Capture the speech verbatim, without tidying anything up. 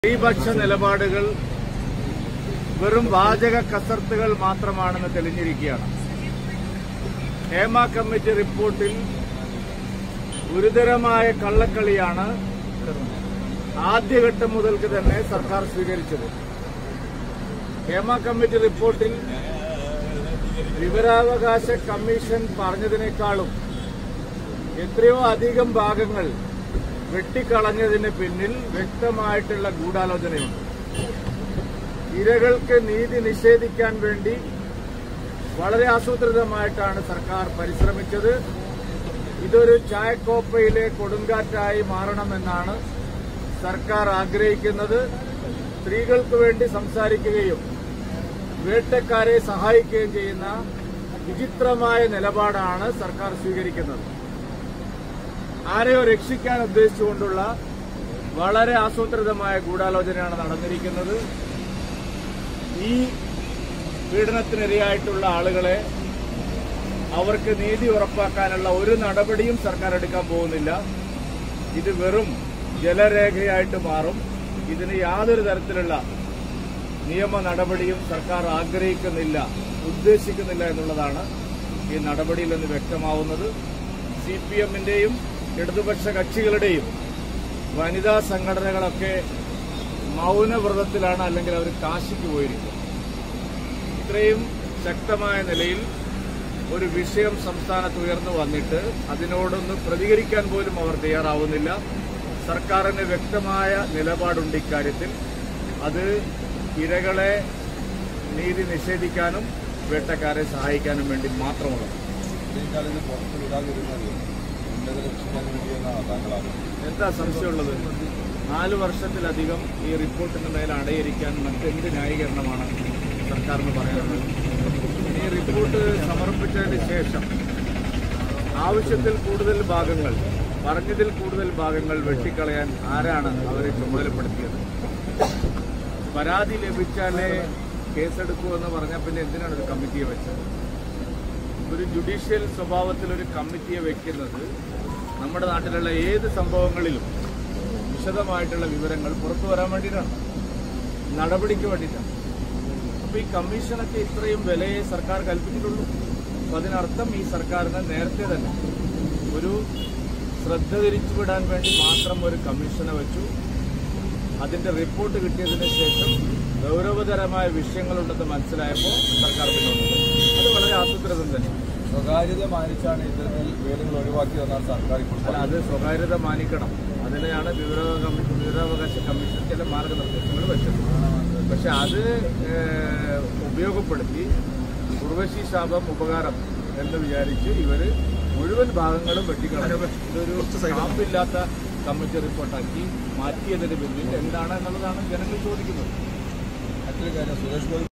സ്ത്രീപക്ഷ നിലപാടുകൾ വെറും വാചക കസർത്തുകൾ മാത്രമാണെന്ന് തെളിഞ്ഞിരിക്കുകയാണ്. ഹേമ കമ്മിറ്റി റിപ്പോർട്ടിൽ ഗുരുതരമായ കള്ളക്കളിയാണ് ആദ്യഘട്ടം മുതൽക്ക് തന്നെ സർക്കാർ സ്വീകരിച്ചത്. ഹേമ കമ്മിറ്റി റിപ്പോർട്ടിൽ വിവരാവകാശ കമ്മീഷൻ പറഞ്ഞതിനേക്കാളും എത്രയോ അധികം ഭാഗങ്ങൾ വെട്ടിക്കളഞ്ഞതിന് പിന്നിൽ വ്യക്തമായിട്ടുള്ള ഗൂഢാലോചനയുണ്ട്. ഇരകൾക്ക് നീതി നിഷേധിക്കാൻ വേണ്ടി വളരെ ആസൂത്രിതമായിട്ടാണ് സർക്കാർ പരിശ്രമിച്ചത്. ഇതൊരു ചായക്കോപ്പയിലെ കൊടുങ്കാറ്റായി മാറണമെന്നാണ് സർക്കാർ ആഗ്രഹിക്കുന്നത്. സ്ത്രീകൾക്ക് വേണ്ടി സംസാരിക്കുകയും വേട്ടക്കാരെ സഹായിക്കുകയും ചെയ്യുന്ന വിചിത്രമായ നിലപാടാണ് സർക്കാർ സ്വീകരിക്കുന്നത്. ആരെയോ രക്ഷിക്കാൻ ഉദ്ദേശിച്ചുകൊണ്ടുള്ള വളരെ ആസൂത്രിതമായ ഗൂഢാലോചനയാണ് നടന്നിരിക്കുന്നത്. ഈ പീഡനത്തിനിരയായിട്ടുള്ള ആളുകളെ അവർക്ക് നീതി ഉറപ്പാക്കാനുള്ള ഒരു നടപടിയും സർക്കാർ എടുക്കാൻ പോകുന്നില്ല. ഇത് വെറും ജലരേഖയായിട്ട് മാറും. ഇതിന് യാതൊരു തരത്തിലുള്ള നിയമ നടപടിയും സർക്കാർ ആഗ്രഹിക്കുന്നില്ല, ഉദ്ദേശിക്കുന്നില്ല എന്നുള്ളതാണ് ഈ നടപടിയിൽ നിന്ന് വ്യക്തമാവുന്നത്. സി പി എമ്മിന്റെയും ഇടതുപക്ഷ കക്ഷികളുടെയും വനിതാ സംഘടനകളൊക്കെ മൗനവ്രതത്തിലാണ്, അല്ലെങ്കിൽ അവർ കാശിക്ക് പോയിരിക്കും. ഇത്രയും ശക്തമായ നിലയിൽ ഒരു വിഷയം സംസ്ഥാനത്ത് ഉയർന്നു വന്നിട്ട് അതിനോടൊന്ന് പ്രതികരിക്കാൻ പോലും അവർ തയ്യാറാവുന്നില്ല. സർക്കാരിന് വ്യക്തമായ നിലപാടുണ്ട് ഇക്കാര്യത്തിൽ. അത് ഇരകളെ നീതി നിഷേധിക്കാനും വേട്ടക്കാരെ സഹായിക്കാനും വേണ്ടി മാത്രമുള്ളത്. എന്താ സംശയമുള്ളത്? നാലു വർഷത്തിലധികം ഈ റിപ്പോർട്ടിന് മേൽ അടയിരിക്കാൻ മറ്റെന്ത് ന്യായീകരണമാണ് സർക്കാരിന് പറയുന്നത്? ഈ റിപ്പോർട്ട് സമർപ്പിച്ചതിന് ശേഷം ആവശ്യത്തിൽ കൂടുതൽ ഭാഗങ്ങൾ, പറഞ്ഞതിൽ കൂടുതൽ ഭാഗങ്ങൾ വെട്ടിക്കളയാൻ ആരാണ് അവരെ ചുമതലപ്പെടുത്തിയത്? പരാതി ലഭിച്ചാലേ കേസെടുക്കുമെന്ന് പറഞ്ഞാൽ പിന്നെ എന്തിനാണ് ഒരു കമ്മിറ്റിയെ വെച്ചത്? ഒരു ജുഡീഷ്യൽ സ്വഭാവത്തിലൊരു കമ്മിറ്റിയെ വെക്കുന്നത് നമ്മുടെ നാട്ടിലുള്ള ഏത് സംഭവങ്ങളിലും വിശദമായിട്ടുള്ള വിവരങ്ങൾ പുറത്തു വരാൻ വേണ്ടിയിട്ടാണ്, നടപടിക്ക് വേണ്ടിയിട്ടാണ്. അപ്പൊ ഈ കമ്മീഷനൊക്കെ ഇത്രയും വിലയെ സർക്കാർ കൽപ്പിച്ചിട്ടുള്ളൂ. അപ്പൊ അതിനർത്ഥം ഈ സർക്കാരിന് നേരത്തെ തന്നെ ഒരു ശ്രദ്ധ തിരിച്ചുവിടാൻ വേണ്ടി മാത്രം ഒരു കമ്മീഷനെ വെച്ചു. അതിന്റെ റിപ്പോർട്ട് കിട്ടിയതിന് ശേഷം ഗൗരവതരമായ വിഷയങ്ങളുണ്ടെന്ന് മനസ്സിലായപ്പോൾ സർക്കാർ പിന്നോട്ട്. അത് വളരെ ആസൂത്രിതം തന്നെ. സ്വകാര്യത മാനിച്ചാണ് ഇത്തരത്തിൽ വിവരങ്ങൾ ഒഴിവാക്കിയതെന്നാണ് സർക്കാർ ഇപ്പോൾ. അല്ല, അത് സ്വകാര്യത മാനിക്കണം. അതിനെയാണ് വിവരാവകാശ കമ്മീഷൻ ചില മാർഗനിർദ്ദേശങ്ങൾ വെച്ചത്. പക്ഷെ അത് ഉപയോഗപ്പെടുത്തി ഉർവശി ശാപം ഉപകാരം എന്ന് വിചാരിച്ച് ഇവര് മുഴുവൻ ഭാഗങ്ങളും വെട്ടിക്കളഞ്ഞു. ഇതൊരു സ്റ്റാമ്പില്ലാത്ത കമ്മിറ്റി റിപ്പോർട്ടാക്കി മാറ്റിയതിന് പിന്നിൽ എന്താണ് എന്നുള്ളതാണ് ജനങ്ങൾ ചോദിക്കുന്നത്. മറ്റൊരു കാര്യം, സുരേഷ് ഗോപി